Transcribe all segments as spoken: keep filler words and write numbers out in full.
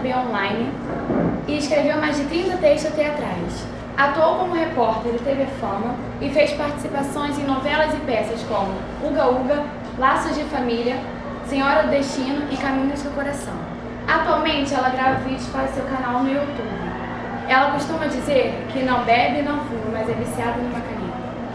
B online e escreveu mais de trinta textos teatrais. Atuou como repórter de T V Fama e fez participações em novelas e peças como Uga Uga, Laços de Família, Senhora do Destino e Caminhos do Coração. Atualmente ela grava vídeos para seu canal no YouTube. Ela costuma dizer que não bebe e não fuma, mas é viciada numa caneta.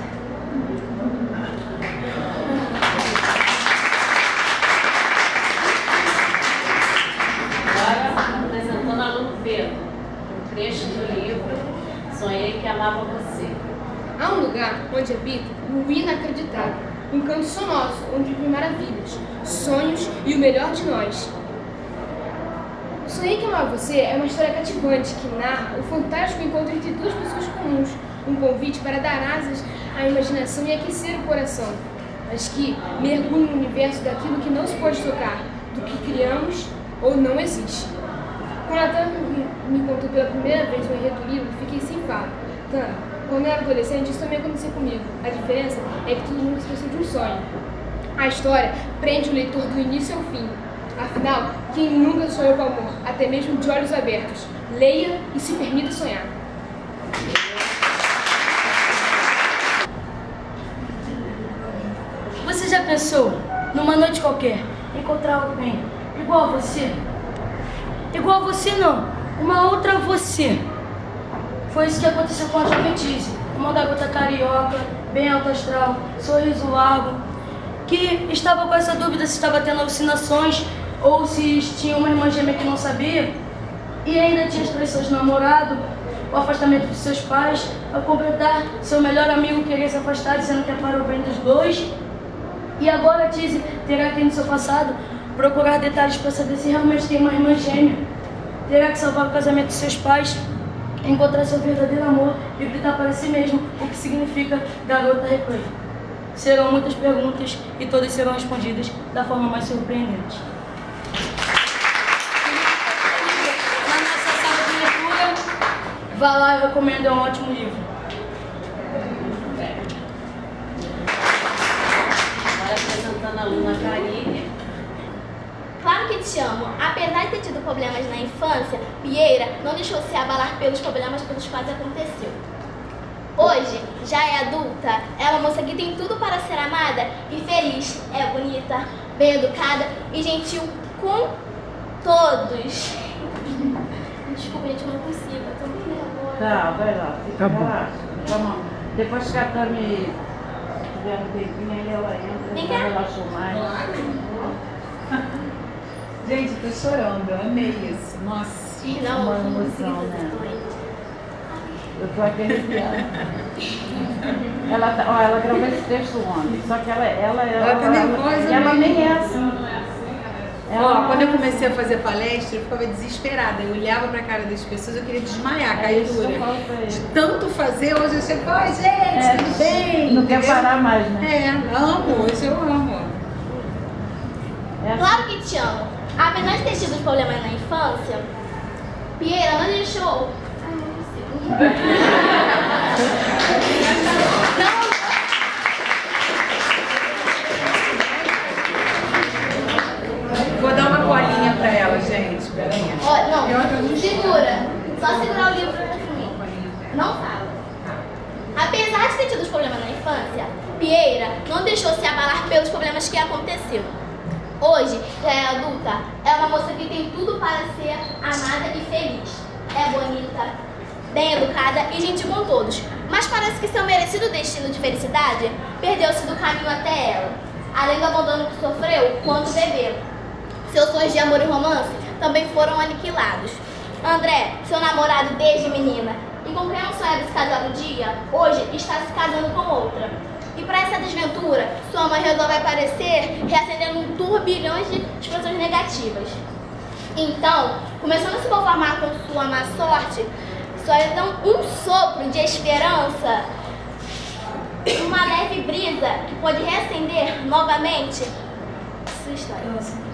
Agora, apresentando o aluno Pedro, um trecho do livro Sonhei que Amava Você. Há um lugar onde habita o inacreditável, um canto sonoro onde vivem maravilhas, sonhos e o melhor de nós. Sonhei que Amava Você é uma história cativante que narra o fantástico encontro entre duas pessoas comuns, um convite para dar asas à imaginação e aquecer o coração, mas que mergulha no universo daquilo que não se pode tocar, do que criamos ou não existe. Quando a Tana me contou pela primeira vez o enredo do livro, fiquei sem fala. Tana, quando eu era adolescente, isso também aconteceu comigo. A diferença é que todo mundo esqueceu de um sonho. A história prende o leitor do início ao fim. Afinal, quem nunca sonhou com amor, até mesmo de olhos abertos? Leia e se permita sonhar. Você já pensou, numa noite qualquer, encontrar alguém igual a você? Igual a você não, uma outra você. Foi isso que aconteceu com a jovem Tise, uma garota carioca, bem alto astral, sorriso largo, que estava com essa dúvida se estava tendo alucinações ou se tinha uma irmã gêmea que não sabia, e ainda tinha as traições do namorado, o afastamento de seus pais, a completar, seu melhor amigo queria se afastar, dizendo que é para o bem dos dois. E agora a Tise terá que, no seu passado, procurar detalhes para saber se realmente tem uma irmã gêmea. Terá que salvar o casamento de seus pais, encontrar seu verdadeiro amor e gritar para si mesmo o que significa garota replay. Serão muitas perguntas e todas serão respondidas da forma mais surpreendente. Na nossa sala de leitura, vá lá, eu recomendo, é um ótimo livro. Agora apresentando a aluna Karine. Claro que te amo. Apesar de ter tido problemas na infância, Pieira não deixou se abalar pelos problemas pelos quais aconteceu. Hoje, já é adulta, é uma moça que tem tudo para ser amada e feliz. É bonita, bem educada e gentil com todos. Desculpa, gente, eu não consigo, eu tô bem nervosa. Tá, vai lá, fica tá relaxa. Vamos. Depois que a Tami tiver um tempinho, aí ela entra, ela relaxou mais. Gente, tô chorando, eu amei isso. Nossa, não, uma emoção, né? Eu tô aqui arrepiada. Ela, tá, ó, ela gravou esse texto ontem, só que ela, ela, ela, ela tá nervosa, ela, ela nem é assim. Ela, ó, quando eu comecei a fazer palestra, eu ficava desesperada. Eu olhava pra cara das pessoas, eu queria desmaiar, cair dura. De tanto fazer, hoje eu chego, ai gente, é, tudo bem? Não quer parar mais, né? É, amo, hoje eu amo. É. Claro que te amo. Apesar de ter tido os problemas na infância, Pieira não deixou. Ai, não consigo. Não. Vou dar uma colinha pra ela, gente. Peraí. Ó, não, segura. Só segurar o livro pra mim. Não fala. Apesar de ter tido os problemas na infância, Pieira não deixou se abalar pelos problemas que aconteceu. Hoje, já é adulta, é uma moça que tem tudo para ser amada e feliz. É bonita, bem educada e gentil com todos. Mas parece que seu merecido destino de felicidade perdeu-se do caminho até ela. Além do abandono que sofreu quando bebê. Seus sonhos de amor e romance também foram aniquilados. André, seu namorado desde menina, e com quem não sonhava se casar um dia, hoje está se casando com outra. E para essa desventura, sua mãe resolve aparecer reacendendo um turbilhão de expressões negativas. Então, começando a se conformar com sua má sorte, só lhe dão um sopro de esperança, uma leve brisa que pode reacender novamente sua história.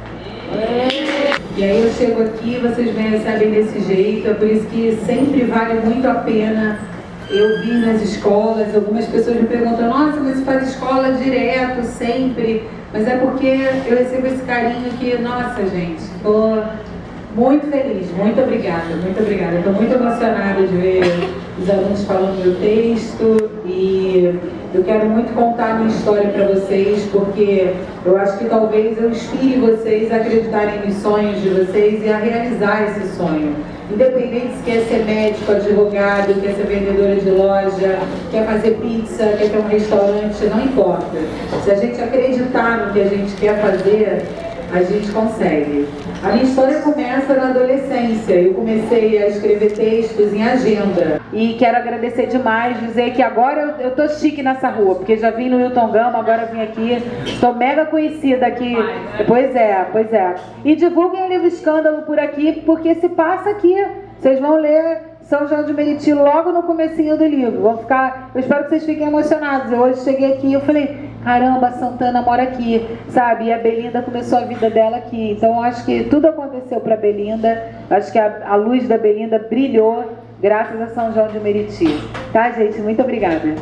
E aí eu chego aqui, vocês me recebem desse jeito, é por isso que sempre vale muito a pena eu vir nas escolas. Algumas pessoas me perguntam, nossa, mas você faz escola direto, sempre, mas é porque eu recebo esse carinho que, nossa gente, tô Muito feliz, muito obrigada, muito obrigada. Estou muito emocionada de ver os alunos falando meu texto e eu quero muito contar a minha história para vocês, porque eu acho que talvez eu inspire vocês a acreditarem nos sonhos de vocês e a realizar esse sonho. Independente se quer ser médico, advogado, quer ser vendedora de loja, quer fazer pizza, quer ter um restaurante, não importa. Se a gente acreditar no que a gente quer fazer, a gente consegue. A minha história começa na adolescência. Eu comecei a escrever textos em agenda. E quero agradecer demais, dizer que agora eu, eu tô chique nessa rua, porque já vim no Hilton Gama, agora vim aqui. Tô mega conhecida aqui. Pois é, pois é. E divulguem o livro Escândalo por aqui, porque se passa aqui. Vocês vão ler São João de Meriti logo no comecinho do livro. Vão ficar, eu espero que vocês fiquem emocionados. Eu hoje cheguei aqui e eu falei, caramba, a Santana mora aqui, sabe? E a Belinda começou a vida dela aqui. Então eu acho que tudo aconteceu para Belinda. Acho que a, a luz da Belinda brilhou graças a São João de Meriti. Tá, gente? Muito obrigada.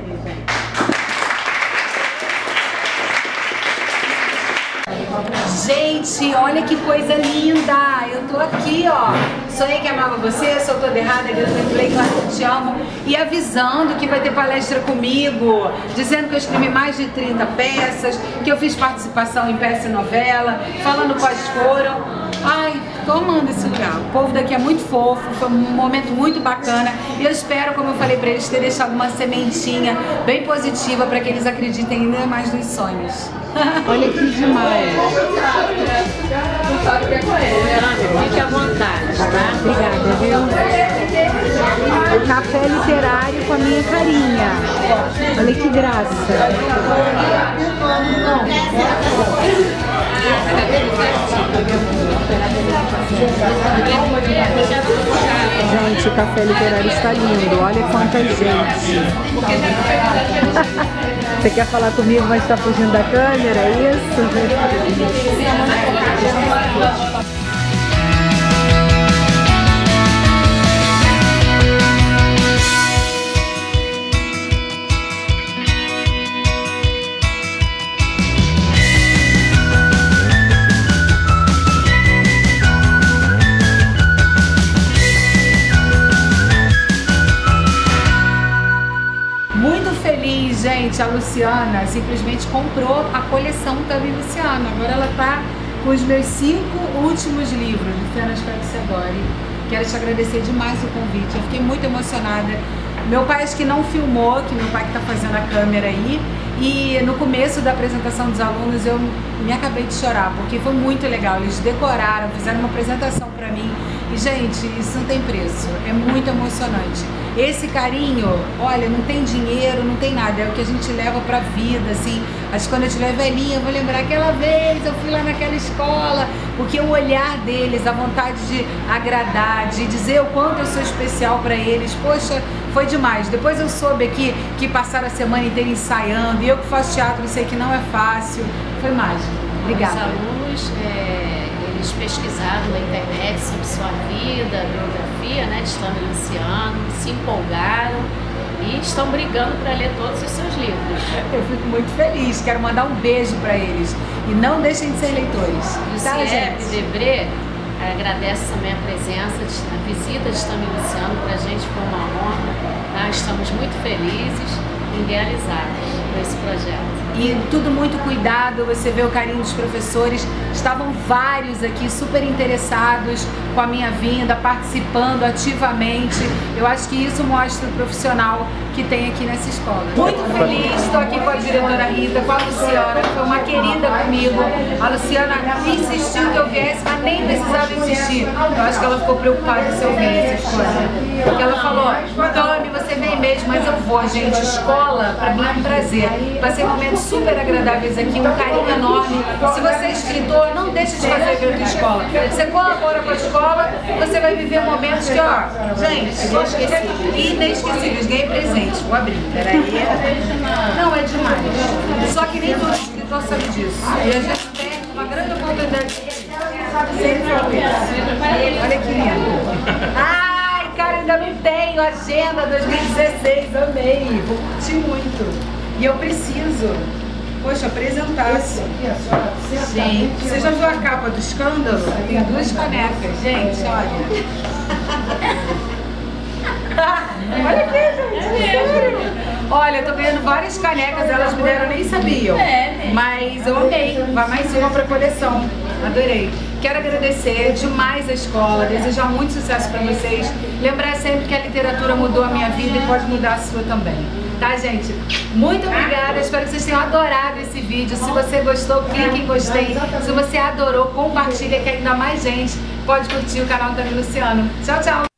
Gente, olha que coisa linda! Eu tô aqui, ó. Sonhei que amava você, sou toda errada, eu falei, claro que eu te amo. E avisando que vai ter palestra comigo, dizendo que eu escrevi mais de trinta peças, que eu fiz participação em peça e novela, falando quais foram. Ai, tô amando esse lugar. O povo daqui é muito fofo, foi um momento muito bacana. E eu espero, como eu falei pra eles, ter deixado uma sementinha bem positiva para que eles acreditem ainda mais nos sonhos. Olha que demais. Fique à vontade, tá? Obrigada, viu? O café literário com a minha carinha. Olha que graça. Gente, o café literário está lindo. Olha quanta gente. Você quer falar comigo, mas está fugindo da câmera, é isso? Gente, a Luciana simplesmente comprou a coleção Tami Luciana. Agora ela tá com os meus cinco últimos livros. Luciana, espero que você adore. Quero te agradecer demais o convite. Eu fiquei muito emocionada. Meu pai acho que não filmou, que meu pai que tá fazendo a câmera aí. E no começo da apresentação dos alunos eu me acabei de chorar, porque foi muito legal. Eles decoraram, fizeram uma apresentação pra mim. E, gente, isso não tem preço. É muito emocionante. Esse carinho, olha, não tem dinheiro, não tem nada. É o que a gente leva pra vida, assim. Acho que quando eu estiver velhinha, eu vou lembrar aquela vez, eu fui lá naquela escola. Porque o olhar deles, a vontade de agradar, de dizer o quanto eu sou especial pra eles, poxa, foi demais. Depois eu soube aqui que passaram a semana inteira ensaiando. E eu que faço teatro, eu sei que não é fácil. Foi mágico. Obrigada. Os alunos, é, eles pesquisaram na internet sobre sua vida, biografia, né, de Tami Luciano, se empolgaram e estão brigando para ler todos os seus livros. Eu fico muito feliz, quero mandar um beijo para eles. E não deixem de ser leitores. E o C I E P Debré agradece também a presença, de, a visita de Tami Luciano, para a gente foi uma honra. Tá? Estamos muito felizes e realizados com esse projeto. E tudo muito cuidado, você vê o carinho dos professores. Estavam vários aqui super interessados com a minha vinda, participando ativamente. Eu acho que isso mostra o profissional que tem aqui nessa escola. Muito feliz, estou aqui com a diretora Rita, com a Luciana, que foi uma querida comigo. A Luciana insistiu que eu viesse, mas nem precisava insistir. Eu acho que ela ficou preocupada se eu viesse essas coisas. Porque ela falou, Tami, você vem mesmo, mas eu vou, gente. Escola, pra mim é um prazer. Passei momentos super agradáveis aqui, um carinho enorme. Se você é escritor, não deixe de fazer evento de escola. Você colabora com a escola, você vai viver momentos que, ó, gente, inesquecíveis. Ganhei presente. Vou abrir, peraí. Não, é demais. Só que nem todo escritor sabe disso. E a gente tem uma grande oportunidade. Sempre olha que lindo. Ai, cara, ainda não tenho agenda dois mil e dezesseis. Amei. Vou curtir muito. E eu preciso. poxa, apresentasse. Gente, você já viu a capa do Escândalo? Tem duas canecas, gente, olha. Olha aqui, gente. Olha, eu tô ganhando várias canecas, elas me deram, nem sabiam. Mas eu amei. Vai mais uma pra coleção. Adorei. Quero agradecer demais a escola, desejar muito sucesso pra vocês. Lembrar sempre que a literatura mudou a minha vida e pode mudar a sua também. Tá, gente? Muito obrigada. Espero que vocês tenham adorado esse vídeo. Se você gostou, clique em gostei. Se você adorou, compartilha, que ainda mais gente pode curtir o canal do Tami Luciano. Tchau, tchau!